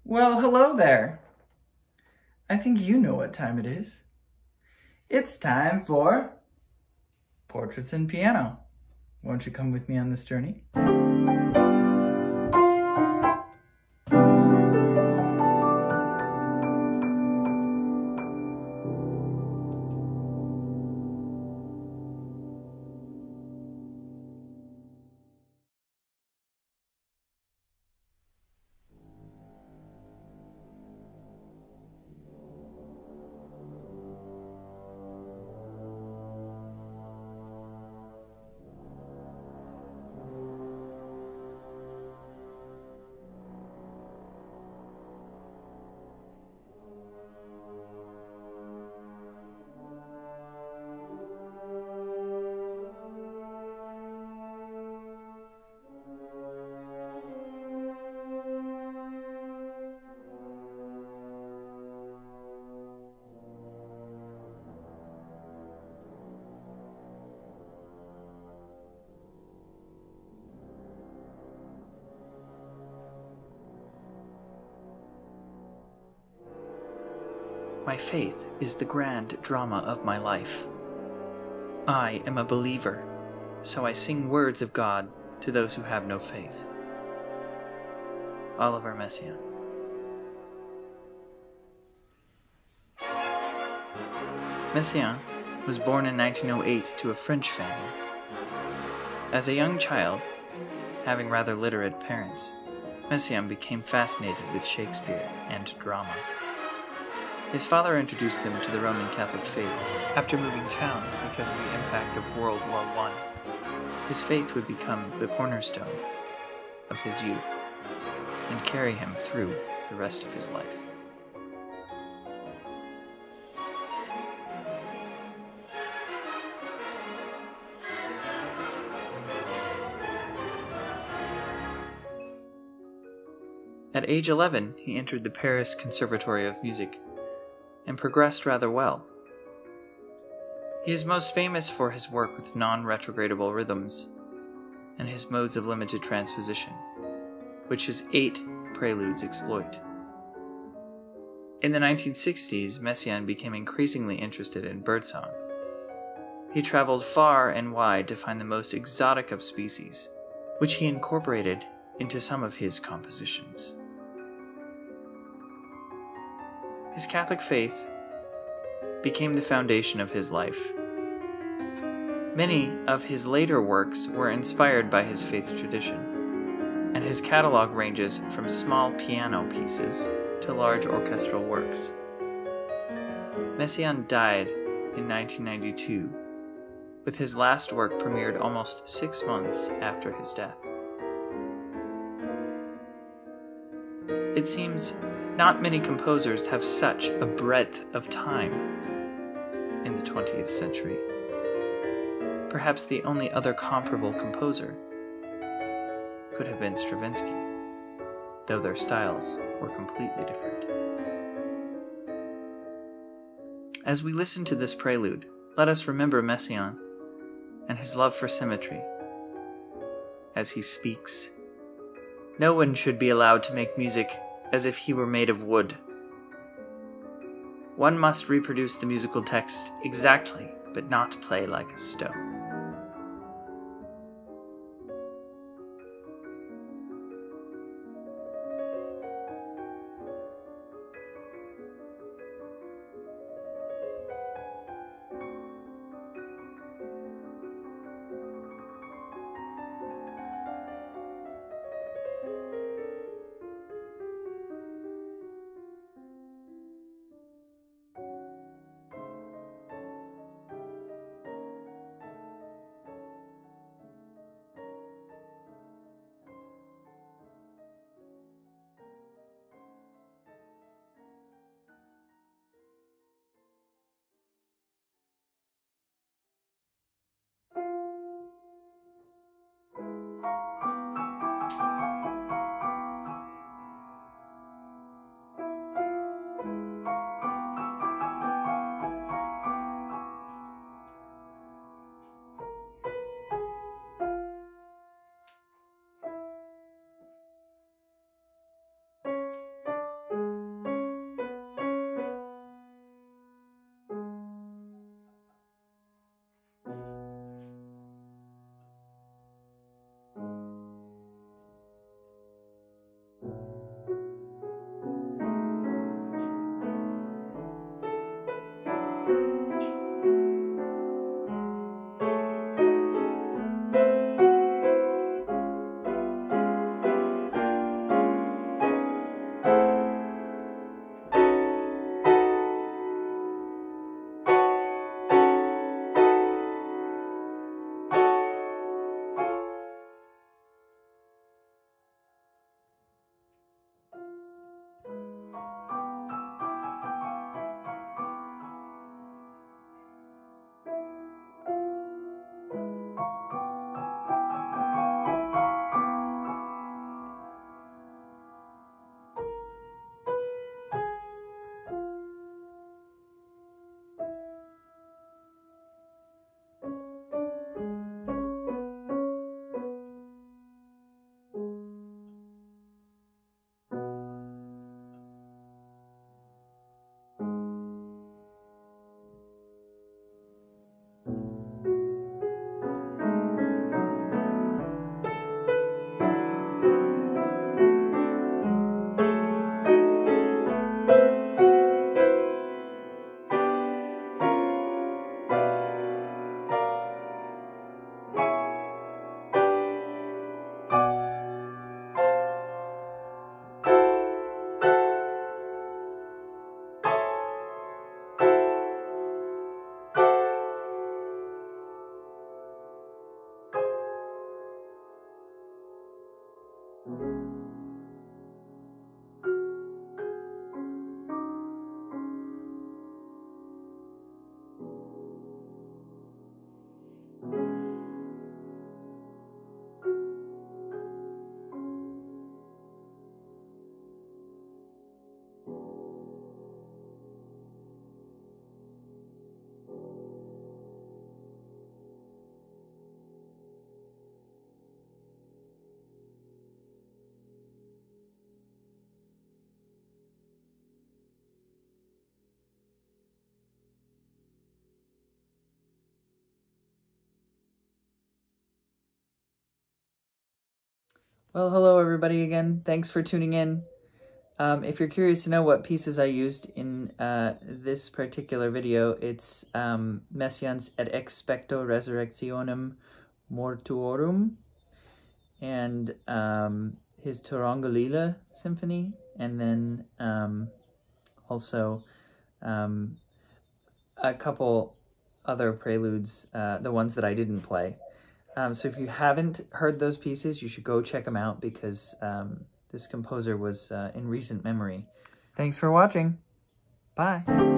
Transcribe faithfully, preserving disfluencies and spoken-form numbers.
Well, hello there. I think you know what time it is. It's time for Portraits and Piano. Won't you come with me on this journey? My faith is the grand drama of my life. I am a believer, so I sing words of God to those who have no faith. Oliver Messiaen. Messiaen was born in nineteen oh eight to a French family. As a young child, having rather literate parents, Messiaen became fascinated with Shakespeare and drama. His father introduced him to the Roman Catholic faith after moving towns because of the impact of World War One. His faith would become the cornerstone of his youth and carry him through the rest of his life. At age eleven, he entered the Paris Conservatory of Music and progressed rather well. He is most famous for his work with non-retrogradable rhythms and his modes of limited transposition, which his eight preludes exploit. In the nineteen sixties, Messiaen became increasingly interested in birdsong. He traveled far and wide to find the most exotic of species, which he incorporated into some of his compositions. His Catholic faith became the foundation of his life. Many of his later works were inspired by his faith tradition, and his catalog ranges from small piano pieces to large orchestral works. Messiaen died in nineteen ninety-two, with his last work premiered almost six months after his death. It seems not many composers have such a breadth of time in the twentieth century. Perhaps the only other comparable composer could have been Stravinsky, though their styles were completely different. As we listen to this prelude, let us remember Messiaen and his love for symmetry. As he speaks, "No one should be allowed to make music as if he were made of wood. One must reproduce the musical text exactly, but not play like a stone." Well, hello everybody again. Thanks for tuning in. Um, if you're curious to know what pieces I used in uh, this particular video, it's um, Messiaen's Et Expecto Resurrectionem Mortuorum and um, his Turangolila Symphony, and then um, also um, a couple other preludes, uh, the ones that I didn't play. Um, so if you haven't heard those pieces, you should go check them out because um, this composer was uh, in recent memory. Thanks for watching. Bye.